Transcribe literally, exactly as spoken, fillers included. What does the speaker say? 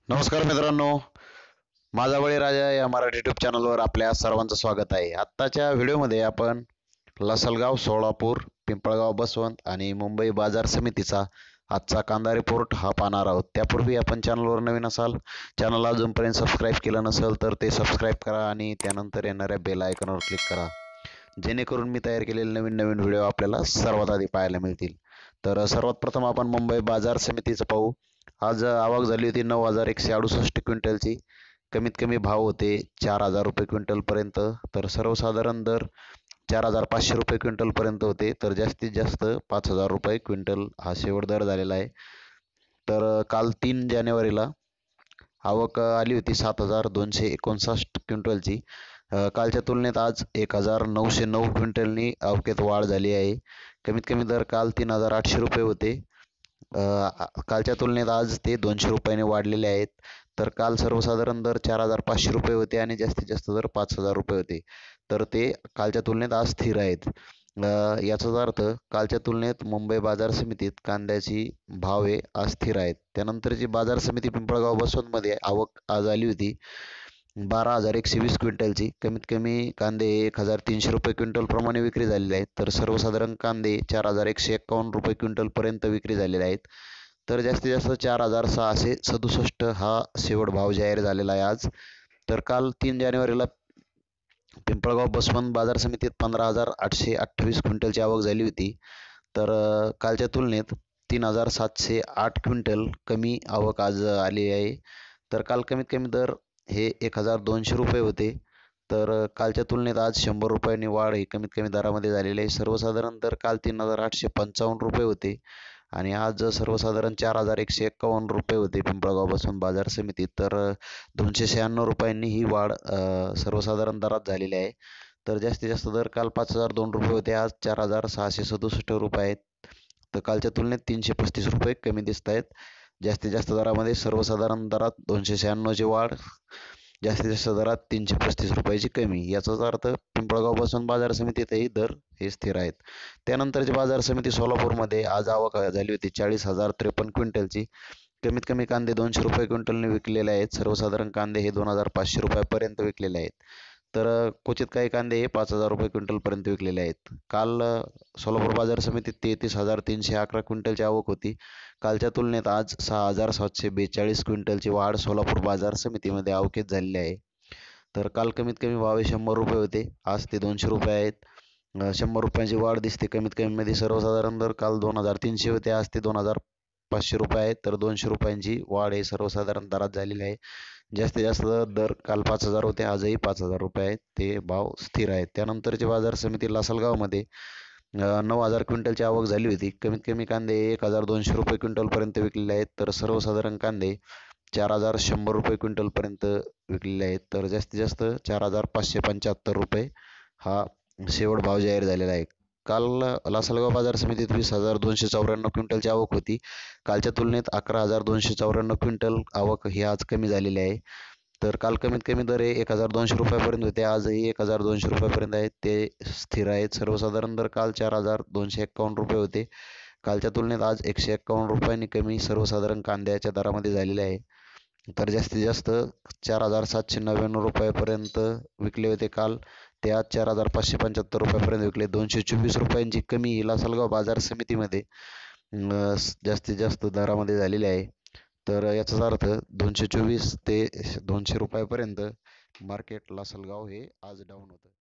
नमस्कार मित्रांनो, माझा बळीराजा या मराठी यूट्यूब चॅनलवर आपल्या सर्वांचं स्वागत आहे. आत्ताच्या व्हिडिओमध्ये आपण लासलगाव, सोलापूर, पिंपळगाव, बसवंत आणि मुंबई बाजार समितीचा आजचा कांदा रिपोर्ट हा पाहणार आहोत. त्यापूर्वी आपण चॅनलवर नवीन असाल, चॅनलला अजूनपर्यंत सबस्क्राईब केलं नसेल तर ते सबस्क्राईब करा आणि त्यानंतर येणाऱ्या बेल आयकॉनवर क्लिक करा, जेणेकरून मी तयार केलेले नवीन नवीन व्हिडिओ आपल्याला सर्वात आधी पाहायला मिळतील. तर सर्वात प्रथम आपण मुंबई बाजार समितीचं पाहू. आज आवक झाली होती नऊ हजार एकशे अडुसष्ट क्विंटलची. कमीत कमी भाव होते चार हजार रुपये क्विंटलपर्यंत, तर सर्वसाधारण दर चार हजार पाचशे रुपये क्विंटलपर्यंत होते, तर जास्तीत जास्त पाच हजार रुपये क्विंटल हा शेवट दर झालेला आहे. तर काल तीन जानेवारीला आवक आली होती सात हजार दोनशे एकोणसाठ क्विंटलची. कालच्या तुलनेत आज एक हजार नऊशे नऊ क्विंटलनी आवकेत वाढ झाली आहे. कमीत कमी दर काल तीन हजार आठशे रुपये होते. कालच्या तुलनेत आज ते दोनशे रुपयाने वाढलेले आहेत. तर काल सर्वसाधारण दर चार हजार पाचशे रुपये होते आणि जास्तीत जास्त दर पाच हजार रुपये होते, तर ते कालच्या तुलनेत आज स्थिर आहेत. याचाच अर्थ कालच्या तुलनेत मुंबई बाजार समितीत कांद्याची भावे आज स्थिर आहेत. त्यानंतरची बाजार समिती पिंपळगाव बसवंतमध्ये आवक आज आली होती बारा हजार एकशे वीस क्विंटलची. कमीत कमी कांदे एक हजार तीनशे रुपये क्विंटल प्रमाणे विक्री झालेले आहेत, तर सर्वसाधारण कांदे चार हजार एकशे एक्कावन्न रुपये क्विंटलपर्यंत विक्री झालेले आहेत. तर जास्तीत जास्त चार हजार सहाशे सदुसष्ट हा शेवट भाव जाहीर झालेला आहे आज. तर काल तीन जानेवारीला पिंपळगाव बसवंत बाजार समितीत पंधरा हजार आठशे अठ्ठावीस क्विंटलची आवक झाली होती. तर कालच्या तुलनेत तीन हजार सातशे आठ क्विंटल कमी आवक आज आली आहे. तर काल कमीत कमी दर हे एक हजार दोनशे रुपये होते, तर कालच्या तुलनेत आज शंभर रुपयांनी वाढ ही कमीत कमी दरामध्ये झालेली आहे. सर्वसाधारण दर काल तीन हजार आठशे पंचावन्न रुपये होते आणि आज सर्वसाधारण चार हजार एकशे एक्कावन्न रुपये होते पिंपळगाव बसवंत बाजार समितीत. तर दोनशे शहाण्णव रुपयांनी ही वाढ सर्वसाधारण दरात झालेली आहे. तर जास्तीत जास्त दर काल पाच हजार दोन रुपये होते, आज चार हजार सहाशे सदुसष्ट रुपये आहेत. तर कालच्या तुलनेत तीनशे पस्तीस रुपये कमी दिसत आहेत. जास्तीत जास्त दरामध्ये सर्वसाधारण दरात दोनशे शहाण्णवची वाढ, जास्तीत जास्त दरात तीनशे पस्तीस रुपयाची कमी. याचाच अर्थ पिंपळगाव बसवंत बाजार समितीतही दर हे स्थिर आहेत. त्यानंतरची बाजार समिती सोलापूरमध्ये आज आवक झाली होती चाळीस हजार त्रेपन्न क्विंटलची. कमीत कमी कांदे दोनशे रुपये क्विंटलने विकलेले आहेत. सर्वसाधारण कांदे हे दोन हजार पाचशे रुपयापर्यंत विकलेले आहेत. तर क्वचित काही कांदे हे पाच हजार रुपये क्विंटलपर्यंत विकलेले आहेत. काल सोलापूर बाजार समितीत तेहतीस हजार तीनशे अकरा क्विंटलची आवक होती. कालच्या तुलनेत आज सहा हजार सातशे बेचाळीस क्विंटलची वाढ सोलापूर बाजार समितीमध्ये आवकेत झालेली आहे. तर काल कमीत कमी भाव हे शंभर रुपये होते, आज ते दोनशे रुपये आहेत. शंभर रुपयांची वाढ दिसते कमीत कमीमध्ये. सर्वसाधारण दर काल दोन हजार तीनशे होते, आज ते दोन हजार पाचशे रुपये आहेत. तर दोनशे रुपयांची वाढ हे सर्वसाधारण दरात झालेली आहे. जास्तीत जास्त दर काल पाच हजार होते, आजही पाच हजार रुपये आहेत. ते भाव स्थिर आहेत. त्यानंतरची बाजार समिती लासलगावमध्ये नऊ हजार क्विंटलची आवक झाली होती. कमीत कमी कांदे एक हजार दोनशे रुपये क्विंटलपर्यंत विकलेले आहेत, तर सर्वसाधारण कांदे चार हजार शंभर रुपये क्विंटलपर्यंत विकलेले आहेत. तर जास्तीत जास्त चार हजार पाचशे पंच्याहत्तर रुपये हा शेवट भाव जाहीर झालेला आहे. काल लासलगाव बाजार समितीत वीस हजार दोनशे चौऱ्याण्णव क्विंटलची आवक होती. कालच्या तुलनेत अकरा हजार दोनशे चौऱ्याण्णव क्विंटल आवक ही आज कमी झालेली आहे. तर काल कमीत कमी दर हे एक हजार दोनशे रुपयापर्यंत होते, आजही एक हजार दोनशे रुपयापर्यंत आहेत. ते स्थिर आहेत. सर्वसाधारण दर काल चार हजार दोनशे एक्कावन्न रुपये होते. कालच्या तुलनेत आज एकशे एक्कावन्न रुपयांनी कमी सर्वसाधारण कांद्याच्या दरामध्ये झालेले आहे. तर जास्तीत जास्त चार हजार सातशे नव्याण्णव रुपयापर्यंत विकले होते काल, ते आज चार हजार पाचशे पंच्याहत्तर रुपयापर्यंत विकले. दोनशे चोवीस रुपयांची कमी लासलगाव बाजार समितीमध्ये जास्तीत जास्त दरामध्ये झालेली आहे. तर याचाच अर्थ दोनशे चोवीस ते दोनशे रुपयापर्यंत मार्केट लासलगाव हे आज डाऊन होतं.